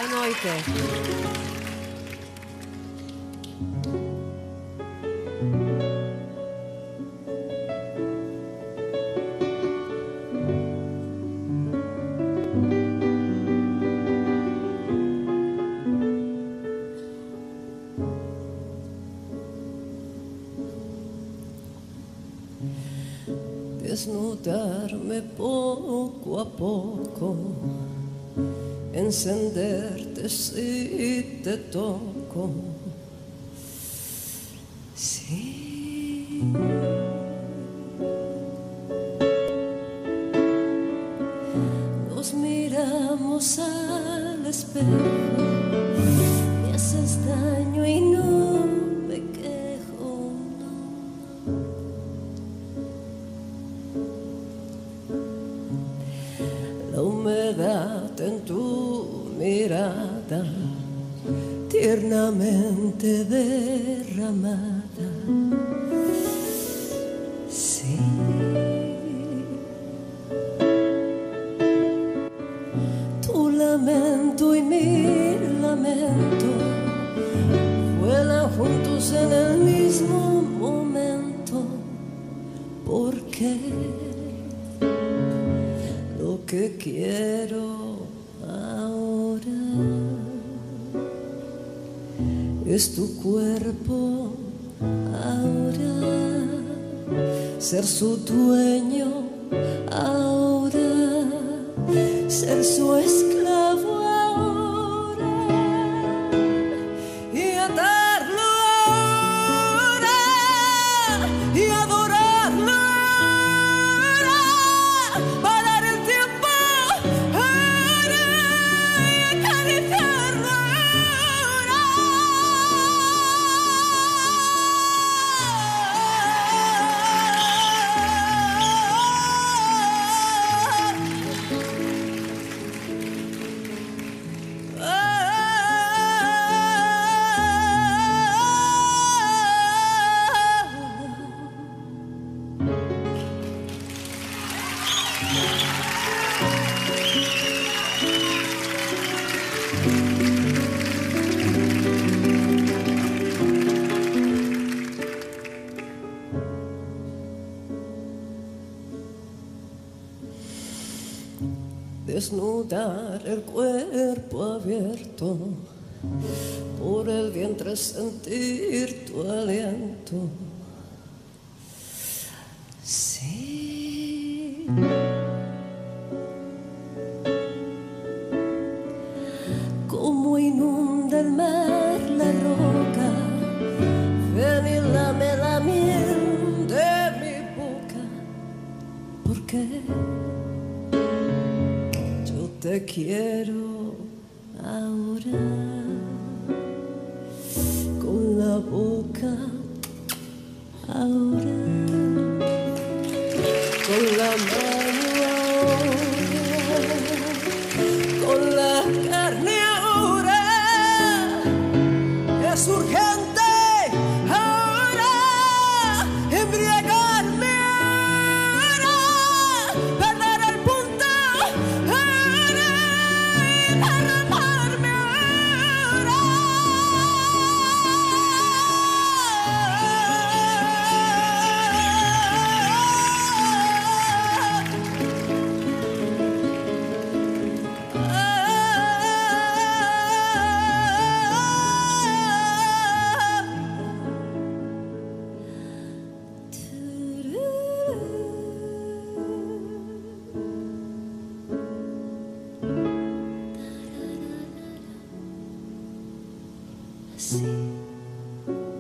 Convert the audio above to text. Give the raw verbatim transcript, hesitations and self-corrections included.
Boa noite. Desnudarme poco a poco, encenderte si te toco. Sí. Nos miramos al espejo, me haces daño y no me quejo, no. La humedad en tu mirada, tiernamente derramada. Sí. Tu lamento y mi lamento vuelan juntos en el mismo momento. ¿Por qué? Lo que quiero ahora es tu cuerpo ahora, ser su dueño ahora, ser su esclavo ahora y atarlo ahora y adorarlo ahora, parar el tiempo ahora y acariciarlo ahora. Desnudar el cuerpo abierto, por el vientre sentir tu aliento. Sí. Como inunda el mar la roca, ven y lame la miel de mi boca. ¿Por qué? Te quiero ahora, con la boca ahora, con la mano ahora, con la carne ahora. Es urgente ahora embriagarme ahora, perder el punto ahora, derramarme ahora. Sí.